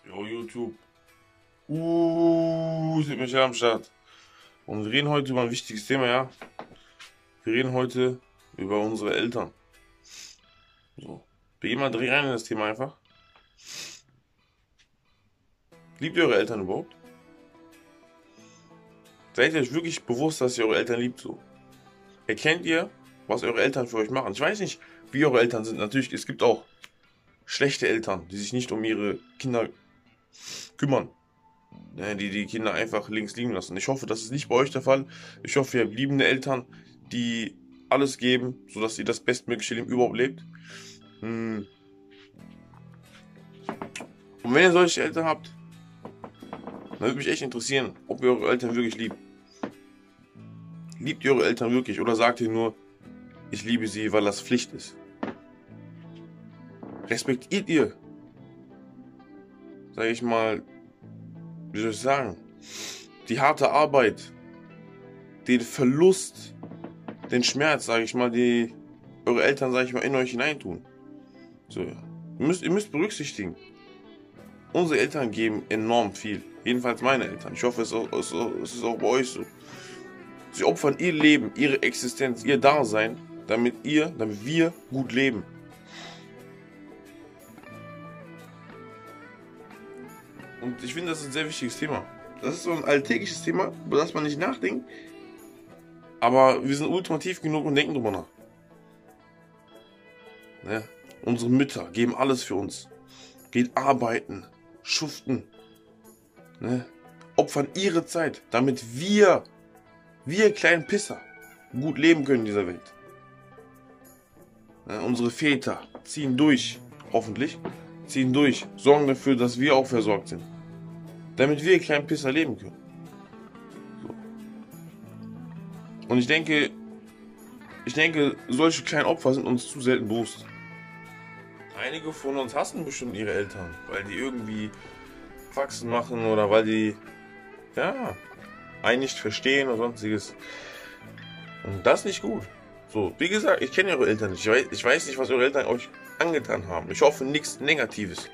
Jo, YouTube. Sind wir am Start. Und wir reden heute über ein wichtiges Thema, ja. Wir reden heute über unsere Eltern. So. Wir gehen mal direkt rein in das Thema einfach. Liebt ihr eure Eltern überhaupt? Seid ihr euch wirklich bewusst, dass ihr eure Eltern liebt so? Erkennt ihr, was eure Eltern für euch machen? Ich weiß nicht, wie eure Eltern sind. Natürlich, es gibt auch schlechte Eltern, die sich nicht um ihre Kinder kümmern. Die die Kinder einfach links liegen lassen. Ich hoffe, das ist nicht bei euch der Fall. Ich hoffe, ihr habt liebende Eltern, die alles geben, sodass ihr das bestmögliche Leben überhaupt lebt. Und wenn ihr solche Eltern habt, dann würde mich echt interessieren, ob ihr eure Eltern wirklich liebt. Liebt ihr eure Eltern wirklich oder sagt ihr nur, ich liebe sie, weil das Pflicht ist? Respektiert ihr, sage ich mal, wie soll ich sagen, die harte Arbeit, den Verlust, den Schmerz, sage ich mal, die eure Eltern, sage ich mal, in euch hineintun? So, ihr müsst berücksichtigen, unsere Eltern geben enorm viel. Jedenfalls meine Eltern. Ich hoffe, es ist auch bei euch so. Sie opfern ihr Leben, ihre Existenz, ihr Dasein, damit wir gut leben. Und ich finde, das ist ein sehr wichtiges Thema. Das ist so ein alltägliches Thema, über das man nicht nachdenkt. Aber wir sind ultimativ genug und denken drüber nach. Ja, unsere Mütter geben alles für uns. Geht arbeiten, schuften. Ne? Opfern ihre Zeit, damit wir kleinen Pisser, gut leben können in dieser Welt. Ja, unsere Väter ziehen durch, hoffentlich, sorgen dafür, dass wir auch versorgt sind. Damit wir kleinen Pisser leben können. So. Und ich denke, solche kleinen Opfer sind uns zu selten bewusst. Einige von uns hassen bestimmt ihre Eltern, weil die irgendwie Faxen machen oder weil die, ja, einen nicht verstehen oder sonstiges. Und das ist nicht gut. So, wie gesagt, ich kenne eure Eltern nicht. Ich weiß nicht, was eure Eltern euch angetan haben. Ich hoffe nichts Negatives.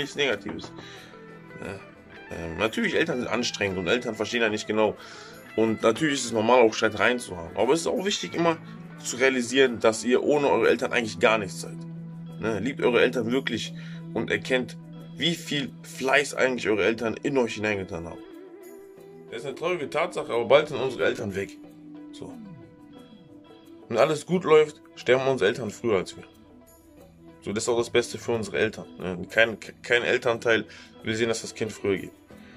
Ja. Natürlich, Eltern sind anstrengend und Eltern verstehen ja nicht genau. Und natürlich ist es normal, auch Streitereien zu haben. Aber es ist auch wichtig, immer zu realisieren, dass ihr ohne eure Eltern eigentlich gar nichts seid. Ne? Liebt eure Eltern wirklich und erkennt, wie viel Fleiß eigentlich eure Eltern in euch hineingetan haben. Das ist eine traurige Tatsache, aber bald sind unsere Eltern weg. So. Wenn alles gut läuft, sterben unsere Eltern früher als wir. So, das ist auch das Beste für unsere Eltern. Ne? Kein Elternteil will sehen, dass das Kind früher geht.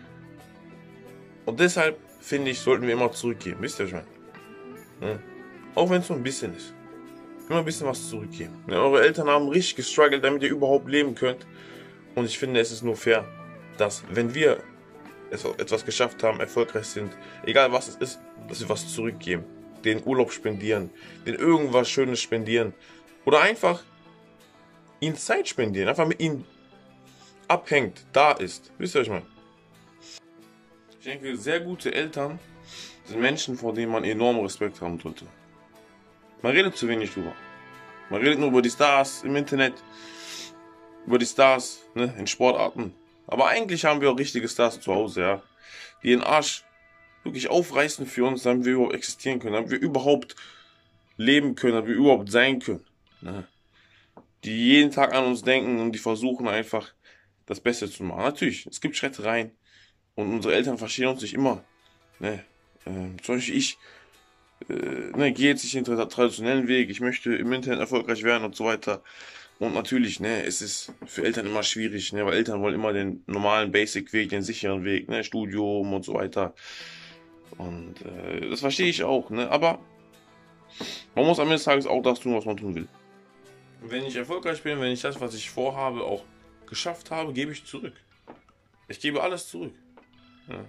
Und deshalb, finde ich, sollten wir immer zurückgeben. Wisst ihr schon? Ne? Auch wenn es nur ein bisschen ist. Immer ein bisschen was zurückgeben. Ne? Eure Eltern haben richtig gestruggelt, damit ihr überhaupt leben könnt. Und ich finde, es ist nur fair, dass, wenn wir etwas geschafft haben, erfolgreich sind, egal was es ist, dass wir was zurückgeben. Den Urlaub spendieren, den irgendwas Schönes spendieren. Oder einfach ihnen Zeit spendieren, einfach mit ihnen abhängt, da ist. Wisst ihr, was ich meine? Ich denke, sehr gute Eltern sind Menschen, vor denen man enormen Respekt haben sollte. Man redet zu wenig drüber. Man redet nur über die Stars im Internet, über die Stars, ne, in Sportarten. Aber eigentlich haben wir auch richtige Stars zu Hause, ja. Die den Arsch wirklich aufreißen für uns, damit wir überhaupt existieren können, damit wir überhaupt leben können, damit wir überhaupt sein können. Ne? Die jeden Tag an uns denken und die versuchen einfach das Beste zu machen. Natürlich, es gibt Schrettereien und unsere Eltern verstehen uns nicht immer. Ne? Zum Beispiel ich gehe jetzt nicht den traditionellen Weg, ich möchte im Internet erfolgreich werden und so weiter. Und natürlich, ne, es ist für Eltern immer schwierig, ne, weil Eltern wollen immer den normalen Basic-Weg, den sicheren Weg, ne, Studium und so weiter. Und das verstehe ich auch, ne, aber man muss am Ende des Tages auch das tun, was man tun will. Wenn ich erfolgreich bin, wenn ich das, was ich vorhabe, auch geschafft habe, gebe ich zurück. Ich gebe alles zurück. Ja.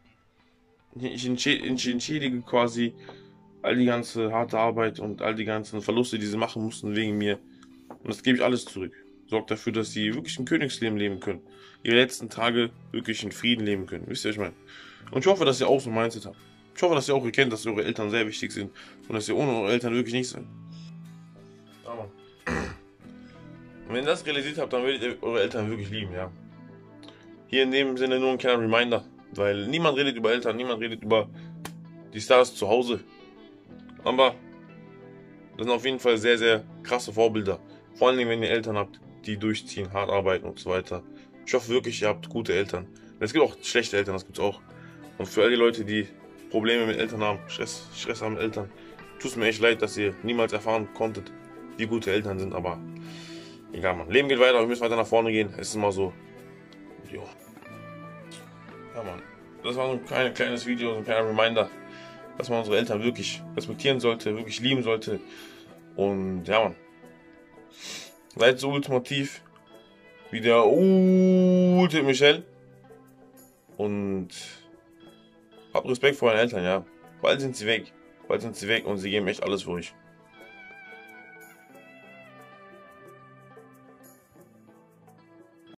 Ich entschädige quasi all die ganze harte Arbeit und all die ganzen Verluste, die sie machen mussten wegen mir. Und das gebe ich alles zurück. Sorgt dafür, dass sie wirklich ein Königsleben leben können. Ihre letzten Tage wirklich in Frieden leben können. Wisst ihr, was ich meine? Und ich hoffe, dass ihr auch so ein Mindset habt. Ich hoffe, dass ihr auch erkennt, dass eure Eltern sehr wichtig sind. Und dass ihr ohne eure Eltern wirklich nichts seid. Aber und wenn ihr das realisiert habt, dann werdet ihr eure Eltern wirklich lieben, ja. hier in dem Sinne nur ein kleiner Reminder, weil niemand redet über Eltern, niemand redet über die Stars zu Hause. Aber das sind auf jeden Fall sehr, sehr krasse Vorbilder. Vor allen Dingen, wenn ihr Eltern habt, die durchziehen, hart arbeiten und so weiter. Ich hoffe wirklich, ihr habt gute Eltern. Es gibt auch schlechte Eltern, das gibt es auch. Und für all die Leute, die Probleme mit Eltern haben, Stress haben mit Eltern, tut es mir echt leid, dass ihr niemals erfahren konntet, wie gute Eltern sind. Aber egal, Mann. Leben geht weiter, wir müssen weiter nach vorne gehen. Es ist immer so. Jo. Ja, Mann. Das war so ein kleines Video, so ein kleiner Reminder, dass man unsere Eltern wirklich respektieren sollte, wirklich lieben sollte. Und ja, Mann. Seid so ultimativ wie der Ute Michel. Und habt Respekt vor euren Eltern, ja. Bald sind sie weg. Bald sind sie weg und sie geben echt alles für euch.